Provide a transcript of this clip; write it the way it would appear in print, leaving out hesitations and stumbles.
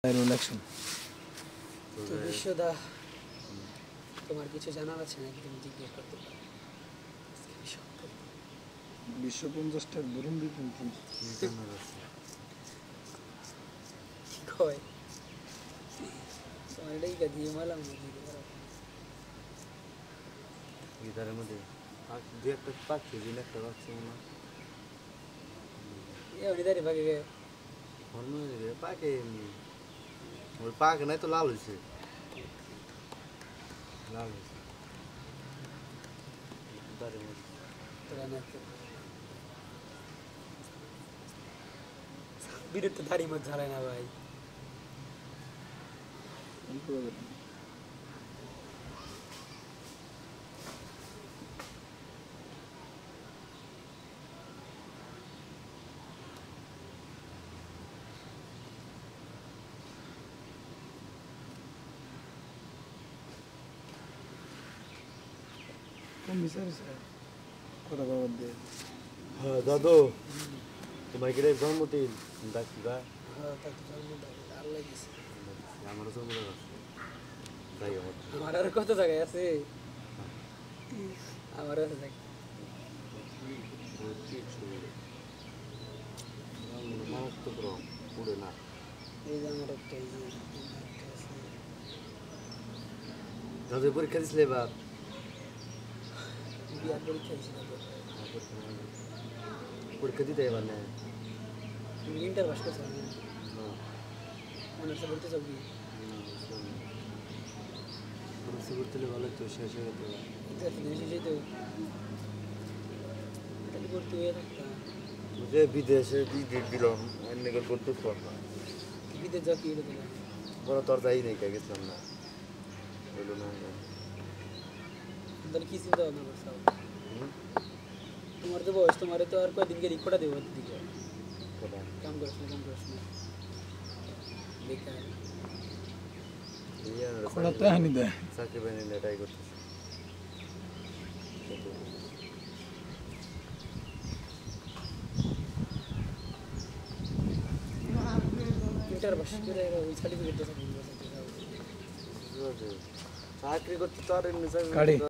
Election তো বিশ্বদা তোমার কিছু জানার আছে নাকি? তুমি জিজ্ঞেস করতে পারো। বিশ্ব 50টার বুরুন্ডি কিন্তু কি কয় তোমার এটাই কা দিয়ে মালাম গিটারের মধ্যে দু একটা পাচ্ছি দিন একটা পাচ্ছি মনে এমনি দাঁড়িয়ে ভাগে গে পাকে এমনি ওই পাকে নাই তো লাল হয়েছে লাল হয়েছে গিটারের মধ্যে তোরা না বিরুদ্ধ দাড়ি মত ঝাড়ায় না ভাই। কোন বিচারিছে কথা বাবার দিয়ে হ্যাঁ দাদু তোমার কি জন্মদিন ডাকি বা হ্যাঁ তার তো জন্ম আল্লাহ দিছে। আমারও জন্মদিন আছে তাই আমার আর কত জায়গায় আছে, আমার আছে জায়গা মানুষ তো পুড়ে না এই যে আমার একটা এই যে একটা আছে। দাদু পরীক্ষা দিছিলে এবার বিয়ার পরীক্ষা দিয়েছিল তো পরীক্ষা দিতে এবার না তুমি ইন্টার পাস করছো না? অনার্সে পড়তে চাও কি? পরীক্ষা করতে ভালো তো শেষ হয়ে যেতে এটা একটা জিনিস হয়েছে তো তাহলে ভর্তি হয়ে থাকতাম। যে বিদেশে দিলাম এমনি করতে পারতাম বিদেশ যা কি হলো তোমার বড় তোর যাই নেই কে গেছিলাম না বললো না তাহলে কি চিন্তা ভাবনা করছো? তোমার তো বয়স, তোমার তো আর কয়দিনকে রিকোটা দেবো দিকে কাম করিস না বেকার খোলা তো হানি দেয় চাকরি বানিয়ে এটাই করতেছে ইন্টার পাস করে ওই সার্টিফিকেটটা চাকরি করতে তো আর এমনি গাড়ি